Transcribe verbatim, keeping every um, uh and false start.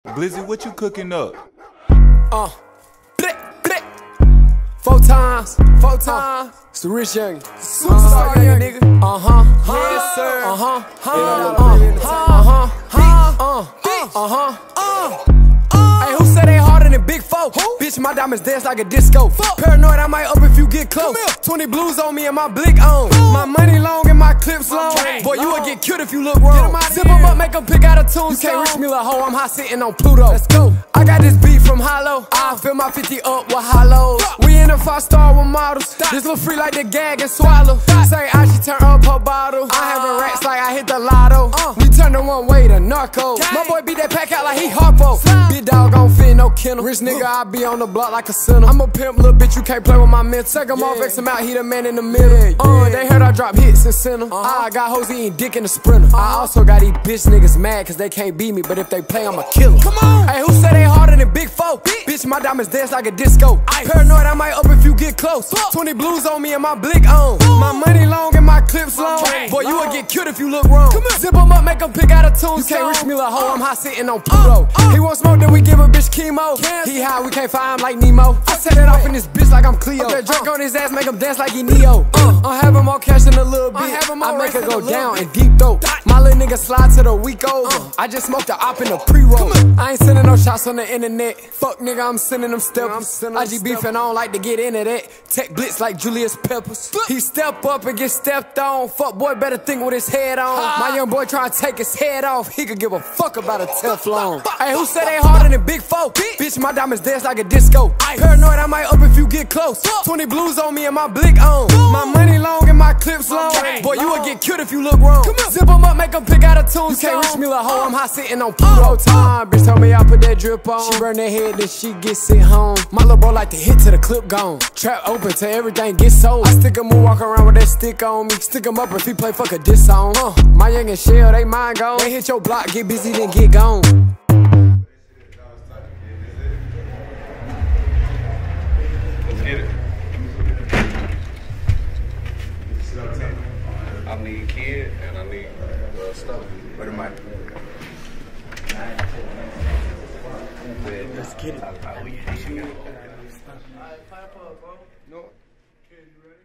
Glizzy, what you cooking up? Uh, blip, blip. Four times, four times. It's the rich young, superstar young nigga. Uh huh, yes sir. Uh huh, uh huh, uh huh, uh huh, uh. Hey, who said they harder than Big Four? Who? Bitch, my diamonds dance like a disco. Fuck. Paranoid, I might up if you get close. twenty blues on me and my blick on. Boom. My money long and my clips long. Okay. Boy, you would get cute if you look wrong. Zip them up, make them pick out a tune. You can't reach me like hoe, I'm high sitting on Pluto. Let's go. I got this beat from Hollow. I fill my fifty up with hollows. We in a five star with models. Stop. This little free like the gag and swallow. Stop. Say I she turn up her bottle. Uh. I having racks like I hit the lotto. Uh. We turn the one way to narco. Gang. My boy beat that pack out like he Harpo. Big dog gon' fit no kennel. Rich nigga, I be on the block like a sinner. I'm a pimp, little bitch, you can't play with my mental. Take him yeah. off, X him out, he the man in the middle. Yeah, uh, yeah. They heard I drop hits and send them. Uh -huh. I got hoes eating dick in the sprinter. Uh -huh. I also got these bitch niggas mad cause they can't beat me, but if they play, I'ma kill them. Come on! Hey, who said they harder than Big Four? Bitch, bitch my diamonds dance like a disco. Ice. Paranoid, I might up if you get close. Fuck. twenty blues on me and my blick on. Boom. My money long and my clips long. Okay. Boy, you would get cute if you look wrong. Zip them up, make them pick out a tune. You can't reach me like hoe, I'm high sitting on Pluto. Uh, uh. He want smoke, then we give a bitch chemo. Yes. He high, we can't find him like Nemo. I set it off in this bitch like I'm Cleo. Okay, drink uh. on his ass, make him dance like he Neo. Uh. I'm having more cash in a little bit. I make her go down and deep throat. My little nigga slide to the week over. Uh. I just smoked the op in the pre-roll. I ain't sending no shots on the internet. Fuck nigga, I'm sending them steppers. I G beefing, I don't like to get into that. Tech blitz like Julius Peppers. He step up and get stepped on. Fuck boy better think with his head on. My young boy trying to take his head off. He could give a fuck about a Teflon. Hey, who said they harder than Big Four? Bitch, my diamonds dance like a disco. Paranoid, I might up if you get close. twenty blues on me and my blick on. My money long and my clips long. Boy, you would get cute if you look wrong. Zip them up, make them pick out a tune. You can't reach me like hoe, I'm high sitting on Pluto. Time, bitch told me I put that drip on. She burn that head, then she get sent home. My little bro like to hit till the clip gone. Trap open till everything gets sold. I stick him and walk around with that stick on me. Stick him up if he play fuck a diss song. Uh, my young and Shell, they mind gone. They hit your block, get busy, then get gone. Get it. I need kid and I need uh, stuff. Where the mic? Let's get it. Alright, we get it. Alright, pipe up, bro. No. Kid, you ready?